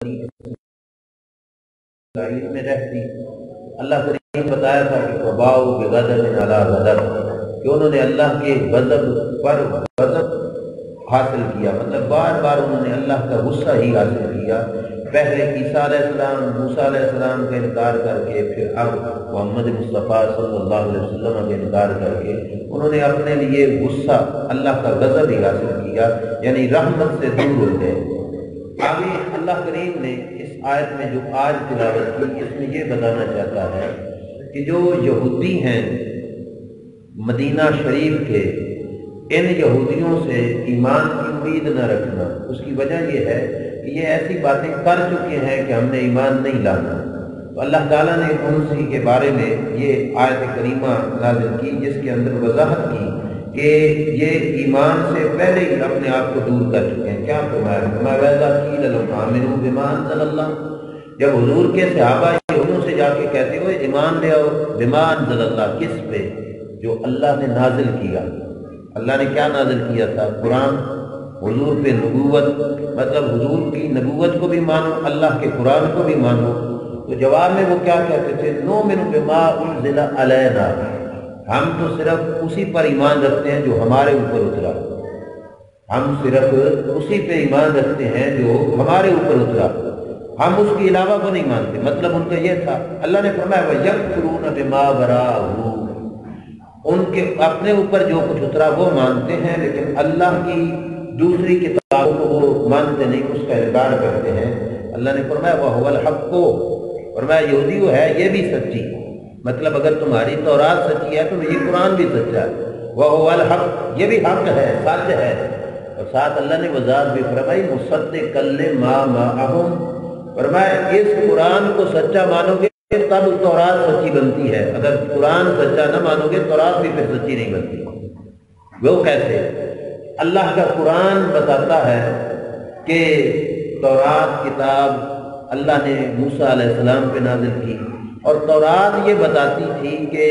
اسرائیل میں رہتی، اللہ کریم بتایا تھا کہ وباؤ بغضب علی غضب، کہ انہوں نے اللہ کے غضب پر غضب حاصل کیا، مطلب بار بار انہوں نے اللہ کا غصہ ہی حاصل کیا، پہلے عیسیٰ علیہ السلام موسیٰ علیہ السلام کا انکار کر کے، پھر اب محمد مصطفیٰ صلی اللہ علیہ وسلم کا انکار کر کے انہوں نے اپنے لیے غصہ اللہ کا غضب ہی حاصل کیا، یعنی رحمت سے دور ہو گئے۔ آگے اللہ کریم نے اس آیت میں جو آج تلاوت کی، اس میں یہ بتانا چاہتا ہے کہ جو یہودی ہیں مدینہ شریف کے، ان یہودیوں سے ایمان کی امید نہ رکھنا۔ اس کی وجہ یہ ہے کہ یہ ایسی باتیں کر چکے ہیں کہ ہم نے ایمان نہیں لانا، تو اللہ تعالیٰ نے ان کے بارے میں یہ آیت کریمہ نازل کی، جس کے اندر وضاحت کی کہ یہ ایمان سے پہلے ہی اپنے آپ کو دور کر چکے ہیں۔ کیا فرمایا؟ وَإِذَا قِيلَ لَهُمْ آمِنُوا بِمَا أَنزَلَ اللَّهُ، جب حضور کے صحابہ یہودیوں سے جا کے کہتے ہوئے ایمان لے آؤ، بِمَا أَنزَلَ اللَّهُ، کس پہ؟ جو اللہ نے نازل کیا۔ اللہ نے کیا نازل کیا تھا؟ قرآن۔ حضور پہ نبوت، مطلب حضور کی نبوت کو بھی مانو، اللہ کے قرآن کو بھی مانو۔ تو جواب میں وہ کیا کہتے تھے؟ نؤمن بما انزل علینا، ہم تو صرف اسی پر ایمان رکھتے ہیں جو ہمارے اوپر اترا، ہم صرف اسی پہ ایمان رکھتے ہیں جو ہمارے اوپر اترا، ہم اس کے علاوہ کو نہیں مانتے۔ مطلب ان کا یہ تھا، اللہ نے فرمایا وَيَكْفُرُونَ بِمَا وَرَاءَهُ، ان کے اپنے اوپر جو کچھ اترا وہ مانتے ہیں، لیکن اللہ کی دوسری کتابوں کو وہ مانتے نہیں، اس کا انکار کرتے ہیں۔ اللہ نے فرمایا وَهُوَ الْحَقُّ، فرمایا یہودی وہ ہے یہ بھی سچی، مطلب اگر تمہاری تورات سچی ہے تو یہ قرآن بھی سچا ہے، وَهُوَ الْحَقُّ، یہ بھی حق ہے، سچ ہے۔ اور ساتھ اللہ نے وضاحت بھی فرمائی مُصَدِّقًا لِمَا مَعَهُمْ، فرمایا اس قرآن کو سچا مانو گے تب تورات سچی بنتی ہے، اگر قرآن سچا نہ مانو گے تورات بھی پھر سچی نہیں بنتی۔ وہ کیسے؟ اللہ کا قرآن بتاتا ہے کہ تورات کتاب اللہ نے موسیٰ علیہ السلام پہ نازل کی، اور تورات یہ بتاتی تھی کہ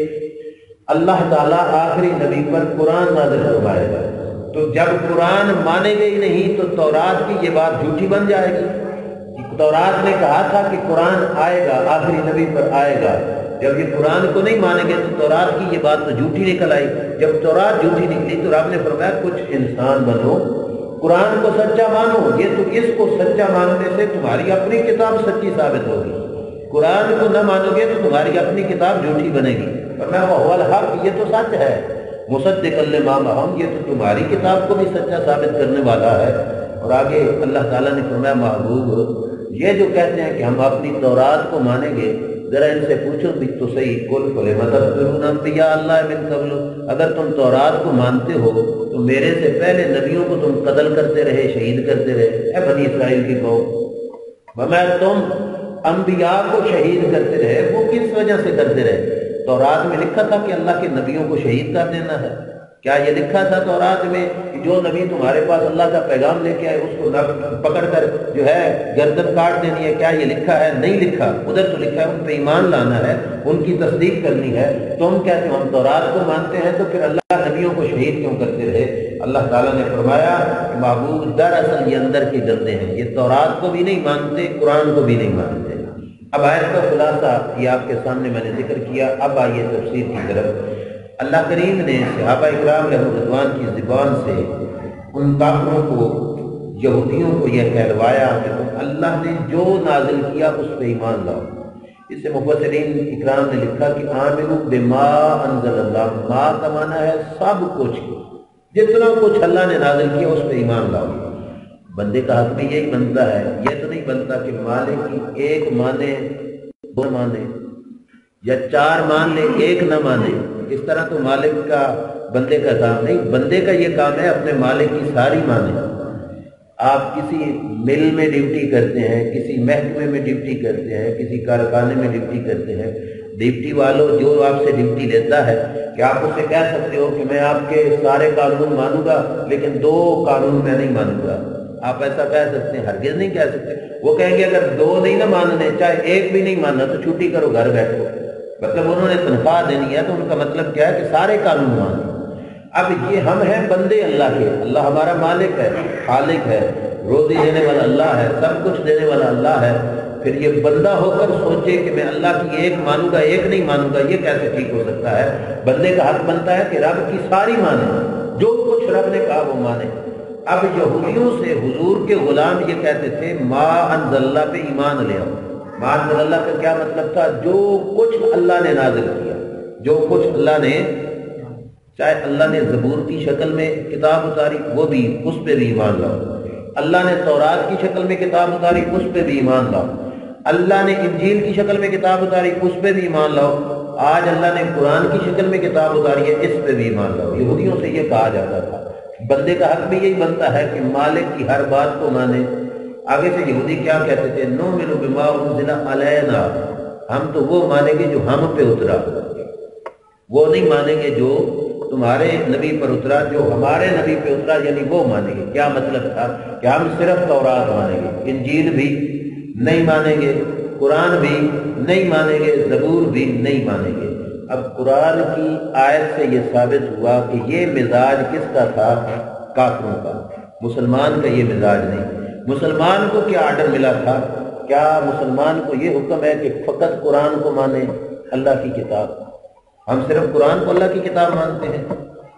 اللہ تعالیٰ آخری نبی پر قرآن نازل فرمائے گا، تو جب قرآن مانے گا ہی نہیں تو تورات کی یہ بات جھوٹی بن جائے گی۔ تورات نے کہا تھا کہ قرآن آئے گا، آخری نبی پر آئے گا، جب یہ قرآن کو نہیں مانیں گے تو تورات کی یہ بات تو جھوٹی نکل آئی۔ جب تورات جھوٹی نکلی تو رب نے فرمایا کچھ انسان بنو، قرآن کو سچا مانو، یہ تو اس کو سچا ماننے سے تمہاری اپنی کتاب سچی ثابت ہوگی، قرآن کو نہ مانو گے تو تمہاری اپنی کتاب جھوٹی بنے گی۔ فرمایا وَهُوَ الْحَقُّ، یہ تو سچ ہے، مُصَدِّقًا لِمَا مَعَهُمْ، یہ تو تمہاری کتاب کو بھی سچا ثابت کرنے والا ہے۔ اور آگے اللہ تعالیٰ نے فرمایا محبوب یہ جو کہتے ہیں کہ ہم اپنی تورات کو مانیں گے، ذرا ان سے پوچھو بھی تو صحیح، قُلْ فَلِمَ تَقْتُلُونَ أَنْبِيَاءَ اللَّهِ مِنْ قَبْلُ، اگر تم تورات کو مانتے ہو تو میرے سے پہلے نبیوں کو تم قتل کرتے رہے، شہید کرتے رہے۔ اے بنی اسرائیل کی قوم، میں تم انبیاء کو شہید کرتے رہے، وہ کس وجہ سے کرتے رہے؟ تورات میں لکھا تھا کہ اللہ کے نبیوں کو شہید کر دینا ہے؟ کیا یہ لکھا تھا تورات میں کہ جو نبی تمہارے پاس اللہ کا پیغام لے کے آئے اس کو پکڑ کر جو ہے گردن کاٹ دینی ہے؟ کیا یہ لکھا ہے؟ نہیں لکھا۔ ادھر تو لکھا ہے ان پہ ایمان لانا ہے، ان کی تصدیق کرنی ہے۔ تم کہتے ہو ہم تورات کو مانتے ہیں، تو پھر اللہ نبیوں کو شہید کیوں کرتے رہے؟ اللہ تعالیٰ نے فرمایا کہ محبوب دراصل یہ اندر کے گردے ہیں، یہ تورات کو بھی نہیں مانتے، قرآن کو بھی نہیں مانتے۔ اب آیت کا خلاصہ یہ آپ کے سامنے میں نے ذکر کیا، اب آئیے تفسیر کی طرف۔ اللہ کریم نے صحابہ اکرام علیہ رضوان کی زبان سے ان کافروں کو، یہودیوں کو یہ کہلوایا کہ تم اللہ نے جو نازل کیا اس پہ ایمان لاؤ۔ اس سے مفسرین اکرام نے لکھا کہ آمنوا بما انزل اللہ، ما کا معنی ہے سب کچھ، جتنا کچھ اللہ نے نازل کیا اس پہ ایمان لاؤ۔ بندے کا حق بھی یہی بنتا ہے، یہ تو نہیں بنتا کہ مالک کی ایک مانے دو مانے، یا چار مان لے ایک نہ مانے، اس طرح تو مالک کا بندے کا کام نہیں، بندے کا یہ کام ہے اپنے مالک کی ساری مانے۔ آپ کسی مل میں ڈیوٹی کرتے ہیں، کسی محکمے میں ڈیوٹی کرتے ہیں، کسی کارخانے میں ڈیوٹی کرتے ہیں، ڈیوٹی والوں جو آپ سے ڈیوٹی لیتا ہے کہ آپ اسے کہہ سکتے ہو کہ میں آپ کے سارے قانون مانوں گا لیکن 2 قانون میں نہیں مانوں گا؟ آپ ایسا کہہ سکتے ہیں؟ ہرگز نہیں کہہ سکتے۔ وہ کہیں گے اگر 2 نہیں نہ ماننے، چاہے 1 بھی نہیں ماننا تو چھٹی کرو، گھر بیٹھو۔ مطلب انہوں نے تنخواہ دینی ہے تو ان کا مطلب کیا ہے کہ سارے قانون مانو۔ اب یہ ہم ہیں بندے اللہ کے، اللہ ہمارا مالک ہے، خالق ہے، روزی دینے والا اللہ ہے، سب کچھ دینے والا اللہ ہے، پھر یہ بندہ ہو کر سوچے کہ میں اللہ کی ایک مانوں گا ایک نہیں مانوں گا، یہ کیسے ٹھیک ہو سکتا ہے؟ بندے کا حق بنتا ہے کہ رب کی ساری مانے، جو کچھ رب نے کہا وہ مانے۔ اب یہودیوں سے حضور کے غلام یہ کہتے تھے ما انزل اللہ پہ ایمان لے آؤ۔ ما انزل اللہ کا کیا مطلب تھا؟ جو کچھ اللہ نے نازل کیا، جو کچھ اللہ نے، چاہے اللہ نے زبور کی شکل میں کتاب اتاری وہ بھی، اس پہ بھی ایمان لاؤ، اللہ نے تورات کی شکل میں کتاب اتاری اس پہ بھی ایمان لاؤ، اللہ نے انجیل کی شکل میں کتاب اتاری اس پہ بھی ایمان لاؤ، آج اللہ نے قرآن کی شکل میں کتاب اتاری ہے اس پہ بھی ایمان لاؤ۔ یہودیوں سے یہ کہا جاتا تھا۔ بندے کا حق بھی یہی بنتا ہے کہ مالک کی ہر بات کو مانے۔ آگے سے یہودی کیا کہتے تھے؟ نؤمن بما انزل علینا، ہم تو وہ مانیں گے جو ہم پہ اترا، وہ نہیں مانیں گے جو تمہارے نبی پر اترا، جو ہمارے نبی پہ اترا یعنی وہ مانیں گے۔ کیا مطلب تھا؟ کہ ہم صرف تورات مانیں گے، انجیل بھی نہیں مانیں گے، قرآن بھی نہیں مانیں گے، زبور بھی نہیں مانیں گے۔ اب قرآن کی آیت سے یہ ثابت ہوا کہ یہ مزاج کس کا تھا؟ کافروں کا، مسلمان کا یہ مزاج نہیں۔ مسلمان کو کیا آرڈر ملا تھا؟ کیا مسلمان کو یہ حکم ہے کہ فقط قرآن کو مانے، اللہ کی کتاب؟ ہم صرف قرآن کو اللہ کی کتاب مانتے ہیں۔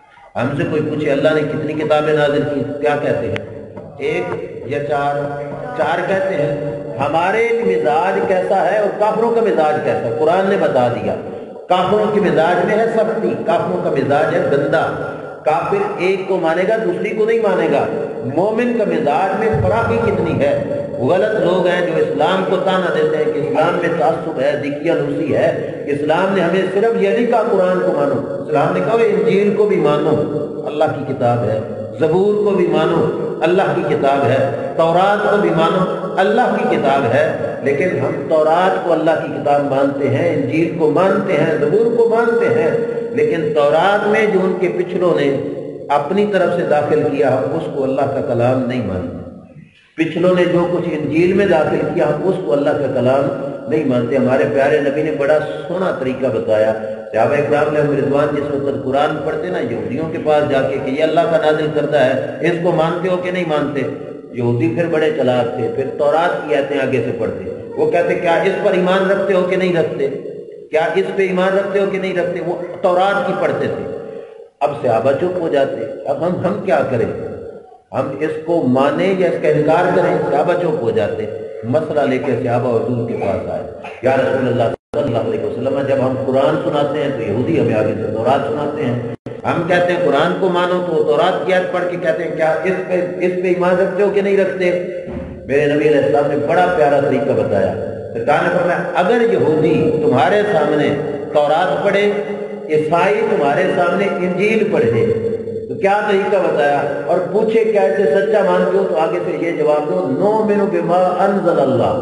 ہم سے کوئی پوچھے اللہ نے کتنی کتابیں نازل کی، کیا کہتے ہیں؟ ایک یا چار؟ چار کہتے ہیں۔ ہمارے مزاج کیسا ہے اور کافروں کا مزاج کیسا ہے؟ قرآن نے بتا دیا۔ کافروں کے مزاج میں ہے سختی، کافروں کا مزاج ہے گندا۔ کافر ایک کو مانے گا دوسری کو نہیں مانے گا۔ مومن کا مزاج میں فراخی کتنی ہے۔ غلط لوگ ہیں جو اسلام کو تانا دیتے ہیں کہ اسلام میں تعصب ہے، دقیانوسی ہے۔ اسلام نے ہمیں صرف یہ نہیں کہا قرآن کو مانو، اسلام نے کہا انجیل کو بھی مانو، اللہ کی کتاب ہے، زبور کو بھی مانو، اللہ کی کتاب ہے، تورات کو بھی مانو، اللہ کی کتاب ہے۔ لیکن ہم تورات کو اللہ کی کتاب مانتے ہیں، انجیل کو مانتے ہیں، زبور کو مانتے ہیں، لیکن تورات میں جو ان کے پچھلوں نے اپنی طرف سے داخل کیا ہم اس کو اللہ کا کلام نہیں مانتے۔ پچھلوں نے جو کچھ انجیل میں داخل کیا ہم اس کو اللہ کا کلام نہیں مانتے۔ ہمارے پیارے نبی نے بڑا سونا طریقہ بتایا۔ صحابہ اکرام علیہم رضوان جس وقت قرآن پڑھتے نا یہودیوں کے پاس جا کے کہ یہ اللہ کا نازل کرتا ہے، اس کو مانتے ہو کہ نہیں مانتے؟ یہودی پھر بڑے چلاک تھے، پھر تورات کی آیتیں آگے سے پڑھتے، وہ کہتے کیا اس پر ایمان رکھتے ہو کہ نہیں رکھتے؟ کیا اس پہ ایمان رکھتے ہو کہ نہیں رکھتے؟ وہ تورات کی پڑھتے تھے۔ اب صحابہ چپ ہو جاتے، اب ہم کیا کریں؟ ہم اس کو مانیں یا اس کا انکار کریں؟ صحابہ چپ ہو جاتے۔ مسئلہ لے کے صحابہ حضور کے پاس آئے، یا رسول اللہ صلی اللہ علیہ وسلم، جب ہم قرآن سناتے ہیں تو یہودی ہمیں آگے سے تورات سناتے ہیں۔ ہم کہتے ہیں قرآن کو مانو تو تورات کی آیت پڑھ کے کہتے ہیں کیا اس پہ ایمان رکھتے ہو کہ نہیں رکھتے؟ میرے نبی علیہ السلام نے بڑا پیارا طریقہ بتایا۔ سرکار نے فرمایا اگر یہودی تمہارے سامنے تورات پڑھے، عیسائی تمہارے سامنے انجیل پڑھے، تو کیا طریقہ بتایا؟ اور پوچھے کیا اسے سچا مانتے ہو؟ تو آگے سے یہ جواب دو، نؤمن بما انزل اللہ،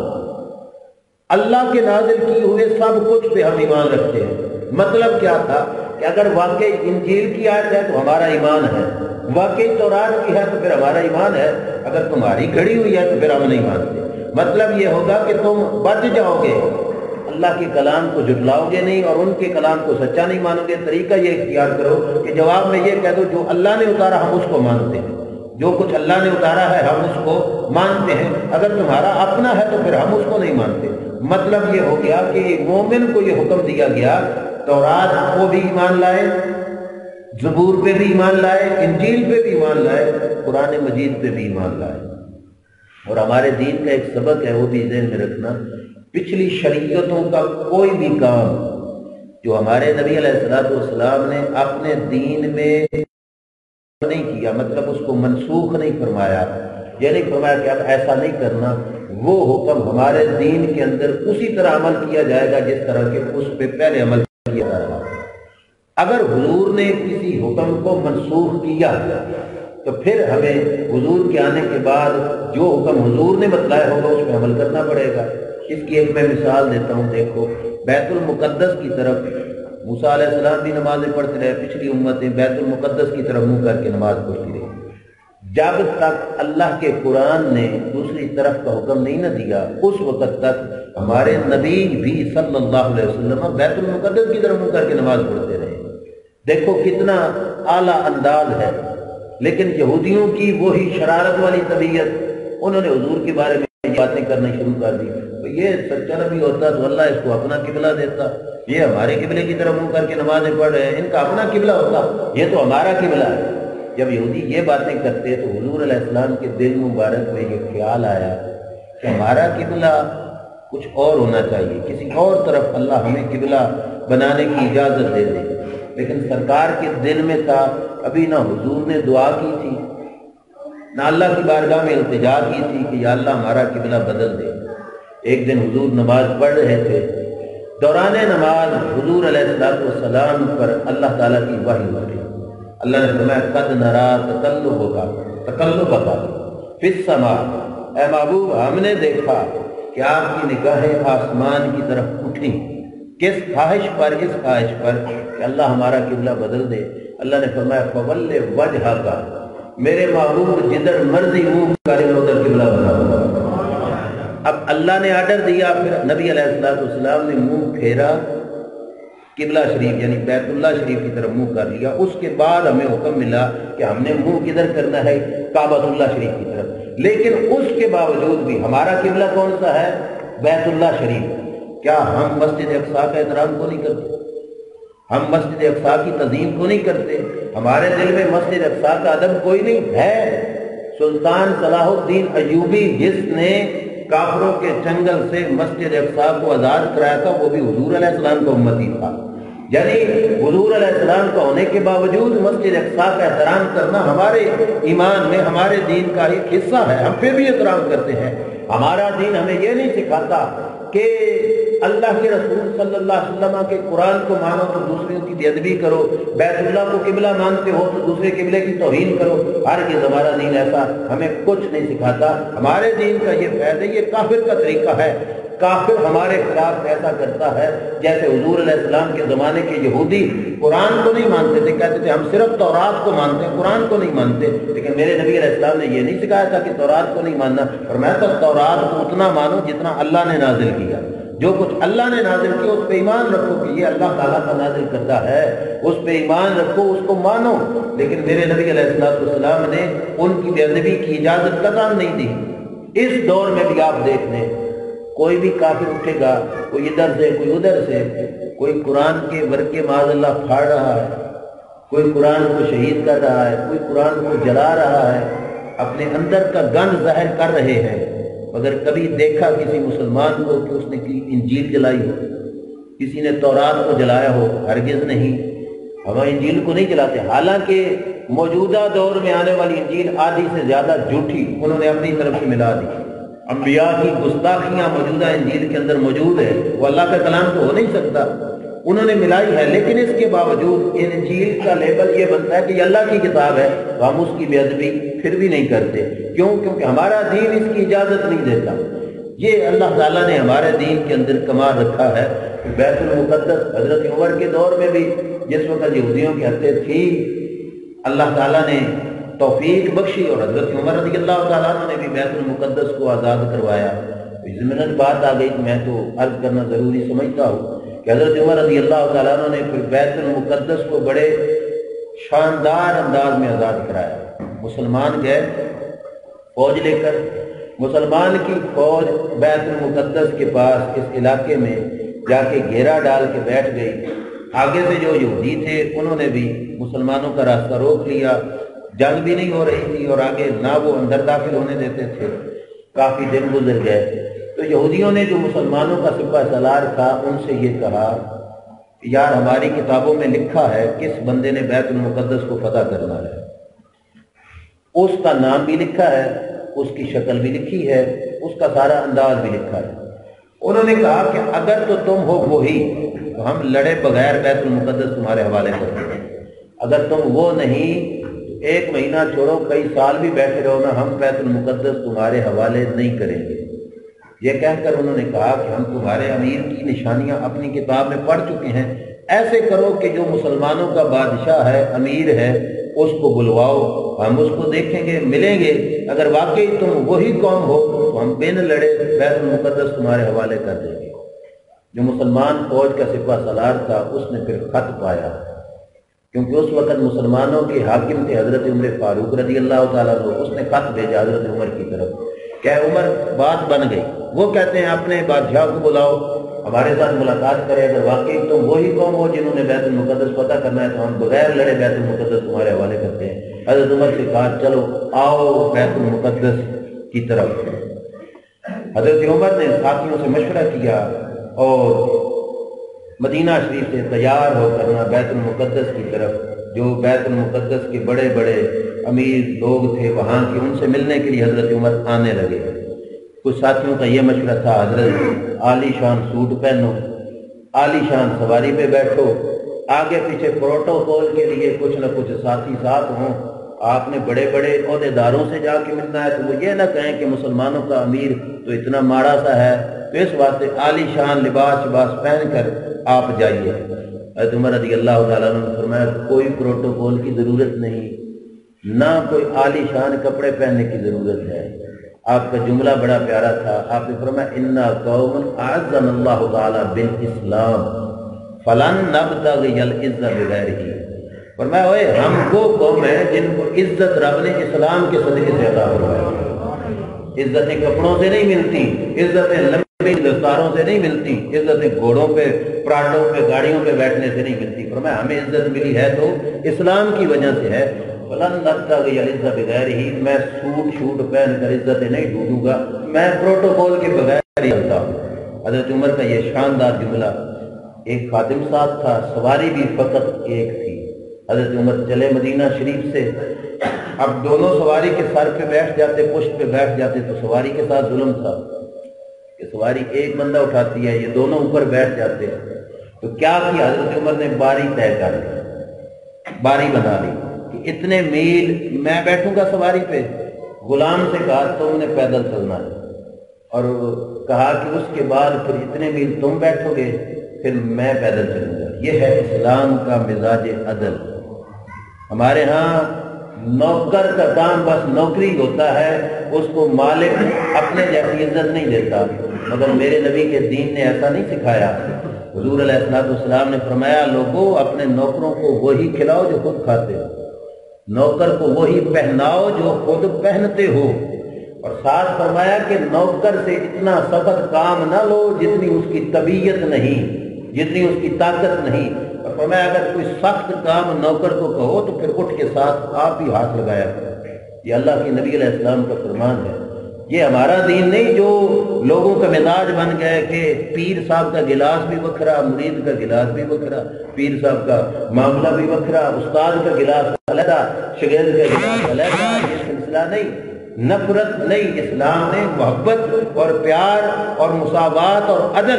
اللہ کے نازل کیے ہوئے سب کچھ پہ ہم ایمان رکھتے ہیں۔ مطلب کیا تھا کہ اگر واقعی انجیل کی آیت ہے تو ہمارا ایمان ہے، واقعی تورات کی ہے تو پھر ہمارا ایمان ہے، اگر تمہاری گھڑی ہوئی ہے تو پھر ہم نہیں مانتے۔ مطلب یہ ہوگا کہ تم بچ جاؤ گے، اللہ کے کلام کو جھٹلاؤ گے نہیں اور ان کے کلام کو سچا نہیں مانو گے۔ طریقہ یہ اختیار کرو کہ جواب میں یہ کہہ دو جو اللہ نے اتارا ہم اس کو مانتے ہیں، جو کچھ اللہ نے اتارا ہے ہم اس کو مانتے ہیں، اگر تمہارا اپنا ہے تو پھر ہم اس کو نہیں مانتے۔ مطلب یہ ہو گیا کہ مومن کو یہ حکم دیا گیا تورات کو بھی ایمان لائے، زبور پہ بھی ایمان لائے، انجیل پہ بھی ایمان لائے، قرآن مجید پہ بھی ایمان لائے۔ اور ہمارے دین کا ایک سبق ہے وہ بھی ذہن میں رکھنا، پچھلی شریعتوں کا کوئی بھی کام جو ہمارے نبی علیہ السلام نے اپنے دین میں نہیں کیا، مطلب اس کو منسوخ نہیں فرمایا، یہ نہیں فرمایا کہ اب ایسا نہیں کرنا، وہ حکم ہمارے دین کے اندر اسی طرح عمل کیا جائے گا جس طرح کہ اس پہ پہلے عمل کیا جا رہا۔ اگر حضور نے کسی حکم کو منسوخ کیا تو پھر ہمیں حضور کے آنے کے بعد جو حکم حضور نے بتلایا ہوگا اس پہ عمل کرنا پڑے گا۔ اس کی ایک میں مثال دیتا ہوں، دیکھو بیت المقدس کی طرف موسیٰ علیہ السلام بھی نمازیں پڑھتے رہے، پچھلی امتیں بیت المقدس کی طرف منہ کر کے نماز پڑھتی رہی، جب تک اللہ کے قرآن نے دوسری طرف کا حکم نہیں نہ دیا اس وقت تک ہمارے نبی بھی صلی اللہ علیہ وسلم بیت المقدس کی طرف منہ کر کے نماز پڑھتے رہے۔ دیکھو کتنا اعلیٰ انداز ہے۔ لیکن یہودیوں کی وہی شرارت والی طبیعت، انہوں نے حضور کے بارے میں باتیں کرنا شروع کر دی. تو یہ سچا نبی ہوتا تو اللہ اس کو اپنا قبلہ دیتا. یہ ہمارے قبلے کی طرف منہ کر کے نمازیں پڑھ رہے ہیں, ان کا اپنا قبلہ ہوتا, یہ تو ہمارا قبلہ ہے. جب یہودی یہ باتیں کرتے تو حضور علیہ السلام کے دل مبارک میں یہ خیال آیا کہ ہمارا قبلہ کچھ اور ہونا چاہیے, کسی اور طرف اللہ ہمیں قبلہ بنانے کی اجازت دے دے. لیکن سرکار کے دل میں تھا, ابھی نہ حضور نے دعا کی تھی نہ اللہ کی بارگاہ میں التجا کی تھی کہ یا اللہ ہمارا قبلہ بدل دے. ایک دن حضور نماز پڑھ رہے تھے, دوران نماز حضور علیہ السلام پر اللہ تعالیٰ کی وحی اتری. اللہ نے فرمایا قد نرا تقلبک فی السماء, اے محبوب ہم نے دیکھا کہ آپ کی نگاہیں آسمان کی طرف اٹھیں. کس خواہش پر؟ اس خواہش پر کہ اللہ ہمارا قبلہ بدل دے. اللہ نے فرمایا فول وجہک, میرے محبوب جدھر مرضی منہ کرے ادھر قبلہ بنا. اب اللہ نے آرڈر دیا, پھر نبی علیہ السلام نے منہ پھیرا قبلہ شریف یعنی بیت اللہ شریف کی طرف منہ کر لیا. اس کے بعد ہمیں حکم ملا کہ ہم نے منہ کدھر کرنا ہے؟ کعبۃ اللہ شریف کی طرف. لیکن اس کے باوجود بھی ہمارا قبلہ کون سا ہے؟ بیت اللہ شریف. کیا ہم مسجد اقصیٰ کا احترام کو نہیں کرتے؟ ہم مسجد اقصیٰ کی تعظیم کو نہیں کرتے؟ ہمارے دل میں مسجد اقصیٰ کا ادب کوئی نہیں ہے؟ سلطان صلاح الدین ایوبی جس نے کافروں کے چنگل سے مسجد اقصیٰ کو آزاد کرایا تھا, وہ بھی حضور علیہ السلام کا امتی تھا. یعنی حضور علیہ السلام کا ہونے کے باوجود مسجد اقصیٰ کا احترام کرنا ہمارے ایمان میں, ہمارے دین کا ایک حصہ ہے. ہم پھر بھی احترام کرتے ہیں. ہمارا دین ہمیں یہ نہیں سکھاتا کہ اللہ کے رسول صلی اللہ علیہ وسلم کے قرآن کو مانو تو دوسروں کی بے ادبی کرو, بیت اللہ کو قبلہ مانتے ہو تو دوسرے قبلے کی توہین کرو. ہرگز ہمارا دین ایسا ہمیں کچھ نہیں سکھاتا. ہمارے دین کا یہ فیض ہے, یہ کافر کا طریقہ ہے. کافر ہمارے خلاف ایسا کرتا ہے جیسے حضور علیہ السلام کے زمانے کے یہودی قرآن کو نہیں مانتے تھے, کہتے تھے ہم صرف تورات کو مانتے ہیں, قرآن کو نہیں مانتے. لیکن میرے نبی علیہ السلام نے یہ نہیں سکھایا تھا کہ تورات کو نہیں ماننا, اور میں تو تورات کو اتنا مانو جتنا اللہ نے نازل کیا. جو کچھ اللہ نے نازل کیا اس پہ ایمان رکھو کہ یہ اللہ تعالیٰ کا نازل کرتا ہے, اس پہ ایمان رکھو, اس کو مانو. لیکن میرے نبی علیہ السلام نے ان کی بے ادبی کی اجازت قطعاً نہیں دی. اس دور میں بھی آپ دیکھ لیں, کوئی بھی کافر اٹھے گا, کوئی ادھر سے کوئی ادھر سے, کوئی قرآن کے ورقے معاذ اللہ پھاڑ رہا ہے, کوئی قرآن کو شہید کر رہا ہے, کوئی قرآن کو جلا رہا ہے, اپنے اندر کا گند ظاہر کر رہے ہیں. اگر کبھی دیکھا کسی مسلمان کو کہ اس نے انجیل جلائی ہو, کسی نے تورات کو جلایا ہو؟ ہرگز نہیں. ہم انجیل کو نہیں جلاتے. حالانکہ موجودہ دور میں آنے والی انجیل آدھی سے زیادہ جھوٹی انہوں نے اپنی طرف سے ملا دی. انبیاء کی گستاخیاں موجودہ انجیل کے اندر موجود ہے, وہ اللہ کا کلام تو ہو نہیں سکتا, انہوں نے ملائی ہے. لیکن اس کے باوجود انجیل کا لیبل یہ بنتا ہے کہ یہ اللہ کی کتاب ہے, تو ہم اس کی بے ادبی پھر بھی نہیں کرتے. کیوں؟ کیونکہ ہمارا دین اس کی اجازت نہیں دیتا. یہ اللہ تعالیٰ نے ہمارے دین کے اندر کمال رکھا ہے. بیت المقدس حضرت عمر کے دور میں بھی جس وقت یہودیوں کی ہتھیں تھی, اللہ تعالیٰ نے توفیق بخشی اور حضرت عمر رضی اللہ تعالیٰ عنہ نے بھی بیت المقدس کو آزاد کروایا. ضمن بات آ گئی, میں تو عرض کرنا ضروری سمجھتا ہوں کہ حضرت عمر رضی اللہ تعالیٰ عنہ نے پھر بیت المقدس کو بڑے شاندار انداز میں آزاد کرایا. مسلمان گئے فوج لے کر, مسلمان کی فوج بیت المقدس کے پاس اس علاقے میں جا کے گھیرا ڈال کے بیٹھ گئی. آگے سے جو یہودی تھے انہوں نے بھی مسلمانوں کا راستہ روک لیا. جنگ بھی نہیں ہو رہی تھی اور آگے نہ وہ اندر داخل ہونے دیتے تھے. کافی دن گزر گئے تو یہودیوں نے جو مسلمانوں کا سپہ سالار تھا ان سے یہ کہا کہ یار ہماری کتابوں میں لکھا ہے کس بندے نے بیت المقدس کو فتح کرنا ہے, اس کا نام بھی لکھا ہے, اس کی شکل بھی لکھی ہے, اس کا سارا انداز بھی لکھا ہے. انہوں نے کہا کہ اگر تو تم ہو وہی تو ہم لڑے بغیر بیت المقدس تمہارے حوالے کرتے ہیں, اگر تم وہ نہیں ایک مہینہ چھوڑو کئی سال بھی بیٹھے رہو نا, ہم بیت المقدس تمہارے حوالے نہیں کریں گے. یہ کہہ کر انہوں نے کہا کہ ہم تمہارے امیر کی نشانیاں اپنی کتاب میں پڑھ چکے ہیں, ایسے کرو کہ جو مسلمانوں کا بادشاہ ہے, امیر ہے, اس کو بلواؤ, ہم اس کو دیکھیں گے, ملیں گے. اگر واقعی تم وہی قوم ہو تو ہم بن لڑے بیت المقدس تمہارے حوالے کر دیں گے. جو مسلمان فوج کا سپہ سالار تھا اس نے پھر خط پایا, کیونکہ اس وقت مسلمانوں کے حاکم تھے حضرت عمر فاروق رضی اللہ تعالیٰ عنہ. اس نے خط بھیجا حضرت عمر کی طرف کہ عمر بات بن گئی، وہ کہتے ہیں اپنے بادشاہ کو بلاؤ ہمارے ساتھ ملاقات کرے، اگر واقعی تم وہی قوم ہو جنہوں نے بیت المقدس پتہ کرنا ہے تو ہم بغیر لڑے بیت المقدس تمہارے حوالے کرتے ہیں۔ حضرت عمر سے کہا چلو آؤ بیت المقدس کی طرف۔ حضرت عمر نے ساتھیوں سے مشورہ کیا اور مدینہ شریف سے تیار ہو کرنا بیت المقدس کی طرف، جو بیت المقدس کے بڑے بڑے امیر لوگ تھے وہاں کے، ان سے ملنے کے لیے حضرت عمر آنے لگے۔ کچھ ساتھیوں کا یہ مشورہ تھا حضرت عالی شان سوٹ پہنو، عالی شان سواری پہ بیٹھو، آگے پیچھے پروٹوکول کے لیے کچھ نہ کچھ ساتھی ساتھ ہوں، آپ نے بڑے بڑے عہدے داروں سے جا کے ملنا ہے تو وہ یہ نہ کہیں کہ مسلمانوں کا امیر تو اتنا ماڑا سا ہے، تو اس واسطے عالی شان لباس پہن کر آپ جائیے۔ حضرت عمر رضی اللہ تعالیٰ عنہ نے فرمایا کوئی پروٹوکول کی ضرورت نہیں، نہ کوئی عالی شان کپڑے پہننے کی ضرورت ہے۔ آپ کا جملہ بڑا پیارا تھا، آپ نے فرمایا انا قوم اعزنا اللہ تعالی بالاسلام فلن نبتغي العزت بغیرہ، فرمایا اوے ہم وہ قوم ہیں جن کو عزت رب نے اسلام کے صدقے سے عطا فرمائی۔ عزتیں کپڑوں سے نہیں ملتی، عزتیں لمبی دستاروں سے نہیں ملتی، عزتیں گھوڑوں پہ پراٹوں پہ گاڑیوں پہ بیٹھنے سے نہیں ملتی، فرمایا ہمیں عزت ملی ہے تو اسلام کی وجہ سے ہے۔ فلن نبتغي العزت بغیرہ، میں سوٹ شوٹ پہن کر عزتیں نہیں ڈھونڈوں گا، میں پروٹوکول کے بغیر ہی چلتا ہوں۔ حضرت عمر کا یہ شاندار جملہ، ایک خادم ساتھ تھا، سواری بھی فقط ایک تھی۔ حضرت عمر چلے مدینہ شریف سے، اب دونوں سواری کے سر پہ بیٹھ جاتے، پشت پہ بیٹھ جاتے تو سواری کے ساتھ ظلم تھا کہ سواری ایک بندہ اٹھاتی ہے، یہ دونوں اوپر بیٹھ جاتے ہیں، تو کیا کیا حضرت عمر نے باری طے کر لی، باری بنا لی کہ اتنے میل میں بیٹھوں گا سواری پہ، غلام سے کہا تم نے پیدل چلنا ہے، اور کہا کہ اس کے بعد پھر اتنے میل تم بیٹھو گے پھر میں پیدل چلوں گا۔ یہ ہے اسلام کا مزاج عدل۔ ہمارے ہاں نوکر کا کام بس نوکری ہوتا ہے، اس کو مالک اپنے جیسی عزت نہیں دیتا، مگر میرے نبی کے دین نے ایسا نہیں سکھایا۔ حضور علیہ السلام نے فرمایا لوگوں اپنے نوکروں کو وہی کھلاؤ جو خود کھاتے ہو، نوکر کو وہی پہناؤ جو خود پہنتے ہو، اور ساتھ فرمایا کہ نوکر سے اتنا سخت کام نہ لو جتنی اس کی طبیعت نہیں، جتنی اس کی طاقت نہیں، اور فرمایا اگر کوئی سخت کام نوکر کو کہو تو پھر اٹھ کے ساتھ آپ ہی ہاتھ لگایا کرو۔ یہ اللہ کے نبی علیہ السلام کا فرمان ہے، یہ ہمارا دین نہیں جو لوگوں کا مزاج بن گئے کہ پیر صاحب کا گلاس بھی وکھرا، مرید کا گلاس بھی وکھرا، پیر صاحب کا معاملہ بھی وکھرا، استاد کا گلاس علیحدہ، شاگرد کا گلاس علیحدہ، یہ سلسلہ نہیں، نفرت نہیں، اسلام نے محبت اور پیار اور مساوات اور عدل،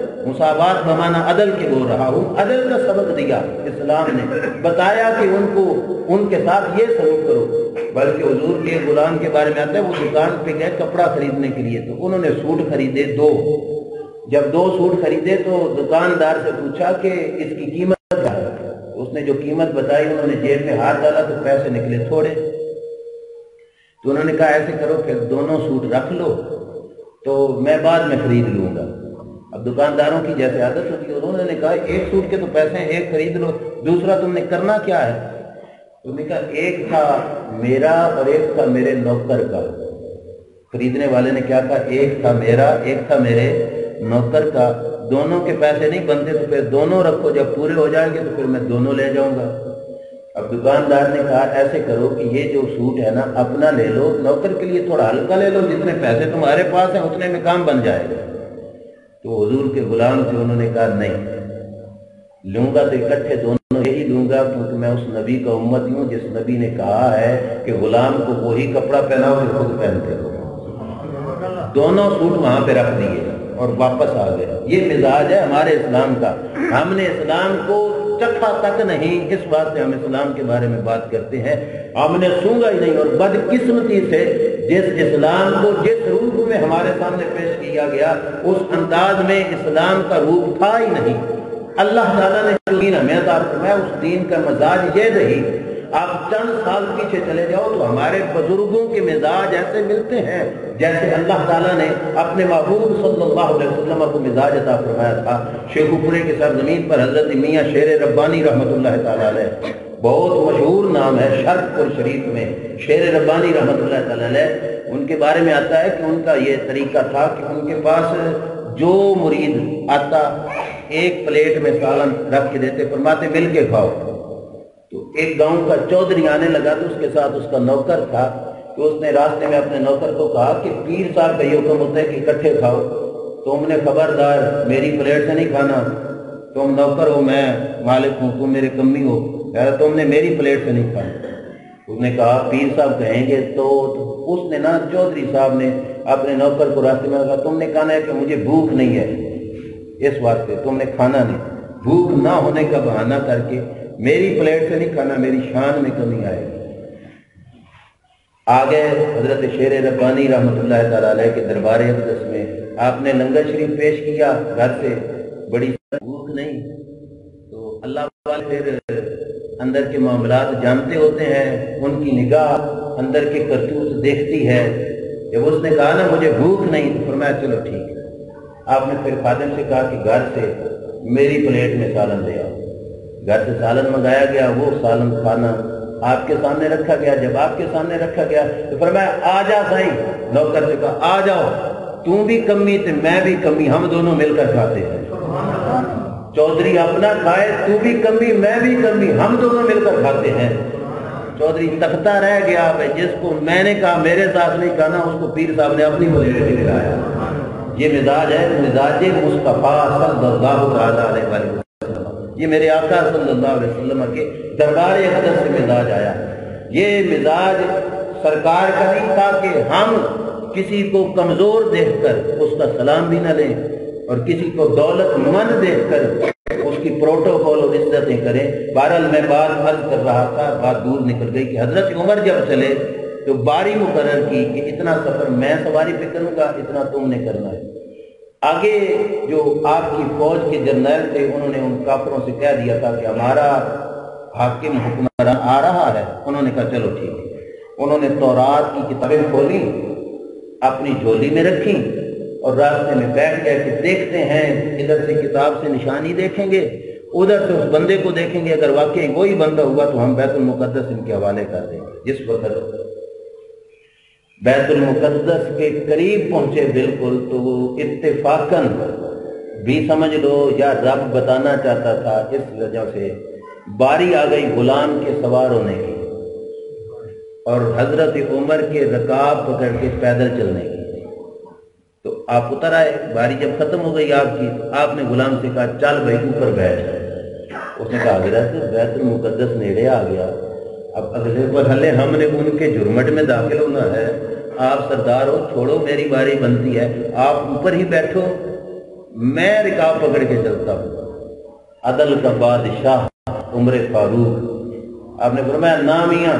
مساوات بمانا عدل کے بول رہا ہوں، عدل کا سبق دیا اسلام نے، بتایا کہ ان کو ان کے ساتھ یہ سلوک کرو۔ بلکہ حضور کے غلام کے بارے میں آتا ہے وہ دکان پہ گئے کپڑا خریدنے کے لیے، تو انہوں نے سوٹ خریدے دو، جب دو سوٹ خریدے تو دکاندار سے پوچھا کہ اس کی قیمت کیا ہے، اس نے جو قیمت بتائی انہوں نے جیب میں ہاتھ ڈالا تو پیسے نکلے تھوڑے، تو انہوں نے کہا ایسے کرو کہ دونوں سوٹ رکھ لو تو میں بعد میں خرید لوں گا۔ اب دکانداروں کی جیسے عادت ہوتی ہے، انہوں نے کہا ایک سوٹ کے تو پیسے ہیں، ایک خرید لو، دوسرا تم نے کرنا کیا ہے؟ انہوں نے کہا ایک تھا میرا اور ایک تھا میرے نوکر کا۔ خریدنے والے نے کیا کہا ایک تھا میرا ایک تھا میرے نوکر کا، دونوں کے پیسے نہیں بنتے تو پھر دونوں رکھو، جب پورے ہو جائیں گے تو پھر میں دونوں لے جاؤں گا۔ اب دکاندار نے کہا ایسے کرو کہ یہ جو سوٹ ہے نا اپنا لے لو، نوکر کے لیے تھوڑا ہلکا لے لو، جتنے پیسے تمہارے پاس ہیں اتنے میں کام بن جائے گا۔ تو حضور کے غلام تھے، انہوں نے کہا نہیں، لوں گا تو اکٹھے دونوں یہی لوں گا، کیونکہ میں اس نبی کا امتی ہوں جس نبی نے کہا ہے کہ غلام کو وہی کپڑا پہناؤ جو خود پہنتے ہو۔ دونوں سوٹ وہاں پہ رکھ دیے اور واپس آ گئے۔ یہ مزاج ہے ہمارے اسلام کا، ہم نے اسلام کو چکھا تک نہیں، اس بات سے ہم اسلام کے بارے میں بات کرتے ہیں، ہم نے سونگا ہی نہیں، اور بدقسمتی سے جس اسلام کو جس روپ میں ہمارے سامنے پیش کیا گیا اس انداز میں اسلام کا روپ تھا ہی نہیں۔ اللہ تعالیٰ نے جو دین ہمیں عطا فرمایا اس دین کا مزاج یہ نہیں۔ آپ چند سال پیچھے چلے جاؤ تو ہمارے بزرگوں کے مزاج ایسے ملتے ہیں جیسے اللہ تعالیٰ نے اپنے محبوب صلی اللہ علیہ وسلم کو مزاج عطا فرمایا تھا۔ شیخو پورے کے سرزمین پر حضرت میاں شیر ربانی رحمۃ اللہ تعالیٰ علیہ، بہت مشہور نام ہے شرق پور شریف میں، شیر ربانی رحمۃ اللہ تعالیٰ علیہ، ان کے بارے میں آتا ہے کہ ان کا یہ طریقہ تھا کہ ان کے پاس جو مرید آتا ایک پلیٹ میں سالن رکھ کے دیتے، فرماتے مل کے کھاؤ۔ تو ایک گاؤں کا چودھری آنے لگا تو اس کے ساتھ اس کا نوکر تھا، تو اس نے راستے میں اپنے نوکر کو کہا کہ پیر صاحب کا یہ حکم ہوتا ہے کہ اکٹھے کھاؤ، تم نے خبردار میری پلیٹ سے نہیں کھانا، تم نوکر ہو میں مالک ہوں، تم میرے کمی ہو، تم نے میری پلیٹ سے نہیں کھانا۔ اس نے کہا پیر صاحب کہیں گے تو اس نے نا چودھری صاحب نے اپنے نوکر کو راستے میں کہا تم نے کہنا ہے کہ مجھے بھوک نہیں ہے، اس واسطے تم نے کھانا نہیں، بھوک نہ ہونے کا بہانہ کر کے میری پلیٹ سے نہیں کھانا، میری شان میں کمی آئے گی۔ آگے حضرت شیر ربانی رحمۃ اللہ تعالی علیہ کے دربار اقدس میں آپ نے لنگر شریف پیش کیا، گھر سے بڑی بھوک نہیں، تو اللہ والے پھر اندر کے معاملات جانتے ہوتے ہیں، ان کی نگاہ اندر کے کرتوت دیکھتی ہے۔ جب اس نے کہا نا مجھے بھوک نہیں، تو فرمایا چلو ٹھیک ہے۔ آپ نے پھر خادم سے کہا کہ گھر سے میری پلیٹ میں سالن لے آؤ، گھر سے سالن منگایا گیا، وہ سالن کھانا آپ کے سامنے رکھا گیا۔ جب آپ کے سامنے رکھا گیا تو فرمایا آ جا سائیں، نوکر سے کہا آ جاؤ، تم بھی کمی تو میں بھی کمی، ہم دونوں مل کر کھاتے ہیں۔ چودھری اپنا کھائے، تو بھی کمی میں بھی کمی، ہم دونوں مل کر کھاتے ہیں۔ چودھری تختہ رہ گیا، جس کو میں نے کہا میرے ساتھ نہیں کھانا، اس کو پیر صاحب نے اپنی پلیٹ میں کھلایا۔ یہ مزاج ہے مزاج مصطفیٰ صلی اللہ تعالیٰ علیہ وسلم، یہ میرے آقا صلی اللہ علیہ وسلم کے دربار اقدس سے مزاج آیا۔ یہ مزاج سرکار کا نہیں تھا کہ ہم کسی کو کمزور دیکھ کر اس کا سلام بھی نہ لیں، اور کسی کو دولت مند دیکھ کر اس کی پروٹوکول اور عزتیں کریں۔ بہرحال میں بات عرض کر رہا تھا، بات دور نکل گئی کہ حضرت عمر جب چلے تو باری مقرر کی کہ اتنا سفر میں سواری پہ کروں گا، اتنا تم نے کرنا ہے۔ آگے جو آپ کی فوج کے جرنیل تھے انہوں نے ان کافروں سے کہہ دیا تھا کہ ہمارا حاکم حکمران آ رہا ہے۔ انہوں نے کہا چلو ٹھیک ہے۔ انہوں نے تورات کی کتابیں کھولی، اپنی جھولی میں رکھی اور راستے میں بیٹھ گئے کہ دیکھتے ہیں، ادھر سے کتاب سے نشانی دیکھیں گے، ادھر سے اس بندے کو دیکھیں گے، اگر واقعی وہی بندہ ہوا تو ہم بیت المقدس ان کے حوالے کر دیں گے۔ جس وقت بیت المقدس کے قریب پہنچے بالکل، تو وہ اتفاقاً بھی سمجھ لو یا رب بتانا چاہتا تھا، اس وجہ سے باری آ گئی غلام کے سوار ہونے کی اور حضرت عمر کے رکاب پکڑ کے پیدل چلنے کی۔ تو آپ اتر آئے، باری جب ختم ہو گئی آپ کی، تو آپ نے غلام سے کہا چل بھائی اوپر بیٹھ۔ اس نے کہا حضرت بیت المقدس نیڑے آ گیا، اب اگلے مرحلے ہم نے ان کے جرمٹ میں داخل ہونا ہے، آپ سردار ہو، چھوڑو میری باری بنتی ہے، آپ اوپر ہی بیٹھو، میں رکاب پکڑ کے چلتا ہوں۔ عدل کا بادشاہ عمر فاروق، آپ نے فرمایا نا میاں،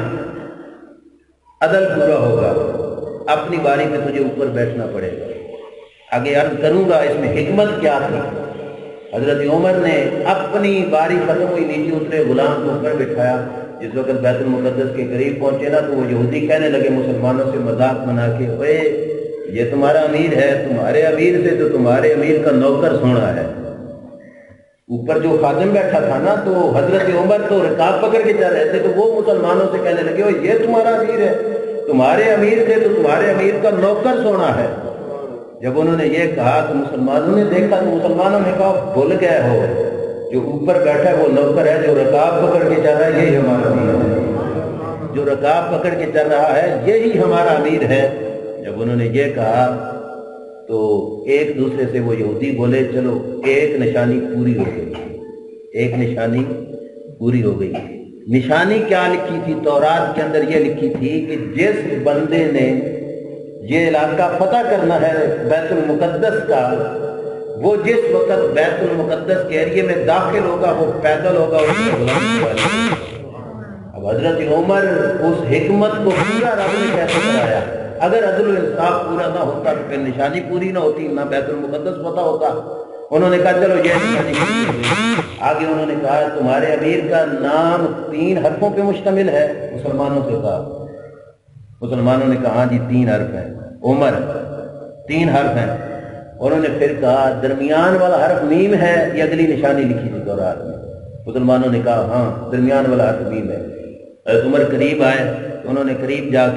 عدل پورا ہوگا، اپنی باری پہ تجھے اوپر بیٹھنا پڑے گا۔ آگے عرض کروں گا اس میں حکمت کیا تھی۔ حضرت عمر نے اپنی باری ختم ہوئی، نیچے اترے، غلام کو اوپر بٹھایا۔ جس وقت بیت المقدس کے قریب پہنچے نا تو وہ یہودی کہنے لگے مسلمانوں سے مذاق بنا کے، اوے یہ تمہارا امیر ہے، تمہارے امیر سے تو تمہارے امیر کا نوکر سونا ہے۔ اوپر جو خادم بیٹھا تھا نا، تو حضرت عمر تو رکاب پکڑ کے چل رہے تھے، تو وہ مسلمانوں سے کہنے لگے اوے یہ تمہارا امیر ہے، تمہارے امیر سے تو تمہارے امیر کا نوکر سونا ہے۔ جب انہوں نے یہ کہا تو مسلمانوں نے دیکھا، تو مسلمانوں نے کہا بھول گئے ہو، جو اوپر بیٹھا ہے وہ نوکر ہے، جو رکاب پکڑ کے چل رہا ہے یہی ہمارا امیر ہے، جو رکاب پکڑ کے چل رہا ہے یہی ہمارا امیر ہے۔ جب انہوں نے یہ کہا تو ایک دوسرے سے وہ یہودی بولے چلو ایک نشانی پوری ہو گئی، ایک نشانی پوری ہو گئی۔ نشانی کیا لکھی تھی تورات کے اندر؟ یہ لکھی تھی کہ جس بندے نے یہ علاقہ فتح کرنا ہے بیت المقدس کا، وہ جس وقت بیت المقدس کے ایریے میں داخل ہوگا وہ پیدل ہوگا، اس کو غلام۔ اب حضرت عمر اس حکمت کو پورا رب نے کیسے کرایا؟ اگر عدل و انصاف پورا نہ ہوتا تو پھر نشانی پوری نہ ہوتی، نہ بیت المقدس فتح ہوتا۔ انہوں نے کہا چلو یہ نشانی پوری ہو گئی۔ آگے انہوں نے کہا تمہارے امیر کا نام 3 حرفوں پہ مشتمل ہے؟ مسلمانوں سے کہا، مسلمانوں نے کہا ہاں جی 3 حرف ہیں، عمر 3 حرف ہیں۔ انہوں نے پھر کہا درمیان والا حرف میم ہے، یہ اگلی نشانی لکھی تھی تورات میں۔ مسلمانوں نے کہا ہاں درمیان والا حرف میم ہے۔ حضرت عمر قریب آئے تو انہوں نے قریب جا کے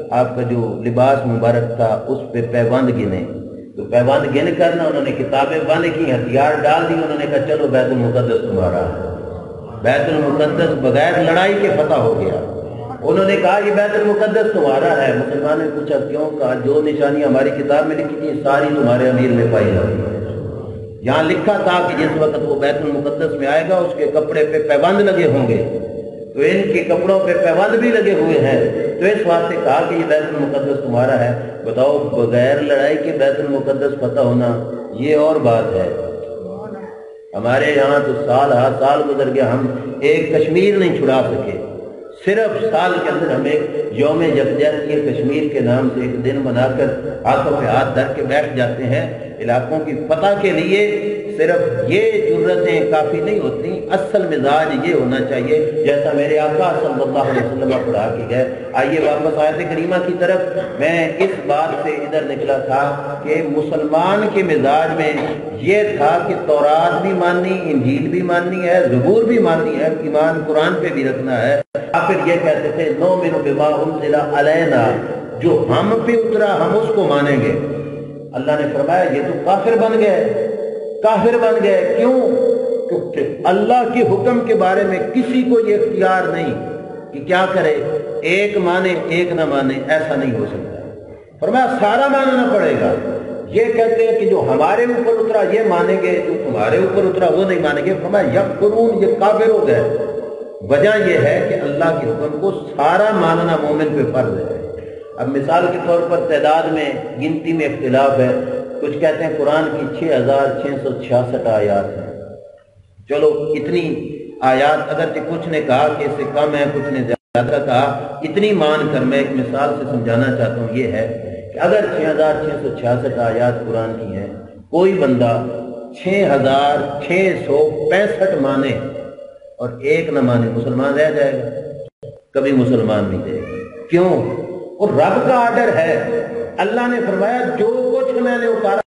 आपका जो लिबास मुबारक था उस पे पैबंद गिने, तो पैबंद गिन करना उन्होंने किताबें बंद की, हथियार डाल दी, उन्होंने कहा चलो बैतुल मुकद्दस तुम्हारा है। बैतुल मुकद्दस बगैर लड़ाई के फतह हो गया। उन्होंने कहा ये बैतुल मुकद्दस तुम्हारा है। मुसलमान ने पूछा क्यों? कहा जो निशानियां हमारी किताब में लिखी थी सारी तुम्हारे अमीर में पाई जाती है। यहाँ लिखा था कि जिस वक्त वो बैतुल मुकद्दस में आएगा उसके कपड़े पे पैबंद लगे होंगे, तो इनके कपड़ों पे पैबंद भी लगे हुए हैं, तो इस वास्ते कहा कि ये बैतुल मुकद्दस तुम्हारा है। बताओ, बगैर लड़ाई के बैतुल मुकद्दस फतह होना ये और बात है। हमारे यहाँ तो साल हर साल गुजर गया, हम एक कश्मीर नहीं छुड़ा सके। सिर्फ साल के अंदर हम एक यौम यकजहती कश्मीर के नाम से एक दिन बनाकर हाथों पे हाथ धर के बैठ जाते हैं। इलाकों की फतह के लिए सिर्फ ये जुर्रतें काफ़ी नहीं होती, असल मिजाज ये होना चाहिए जैसा मेरे आका सल्लल्लाहु अलैहि वसल्लम पढ़ा के गए। आइए वापस आयत करीमा की तरफ। मैं इस बात से इधर निकला था कि मुसलमान के मिजाज में ये था कि तौरात भी माननी, इंजील भी माननी है, ज़बूर भी माननी है, ईमान कुरान पे भी रखना है। फिर ये कहते थे नोमिनु बिमा उनज़िला अलैना, जो हम पे उतरा हम उसको मानेंगे। अल्लाह ने फरमाया ये तो काफिर बन गए, काफिर बन गए। क्यों? क्योंकि अल्लाह के हुक्म के बारे में किसी को ये इख्तियार नहीं कि क्या करे, एक माने एक ना माने, ऐसा नहीं हो सकता। फरमाया सारा मानना पड़ेगा। ये कहते हैं कि जो हमारे ऊपर उतरा ये मानेंगे, जो तुम्हारे ऊपर उतरा वो नहीं मानेंगे। फरमाया यकफुरून, ये काफिर हो गए। वजह यह है कि अल्लाह के हुक्म को सारा मानना मोमिन पे फर्ज है। अब मिसाल के तौर पर तादाद में, गिनती में इख्तिलाफ है। कुछ कहते हैं कुरान की 6666 आयात हैं। चलो इतनी आयात, अगर कुछ ने कहा कि इससे कम है, कुछ ने ज्यादा कहा, इतनी मान कर मैं एक मिसाल से समझाना चाहता हूँ। ये है कि अगर 6666 आयात कुरान की हैं, कोई बंदा 6665 माने और एक न माने, मुसलमान रह जाएगा? कभी मुसलमान नहीं रहेगा। क्यों? और रब का आर्डर है। अल्लाह ने फरमाया जो कुछ मैंने उतारा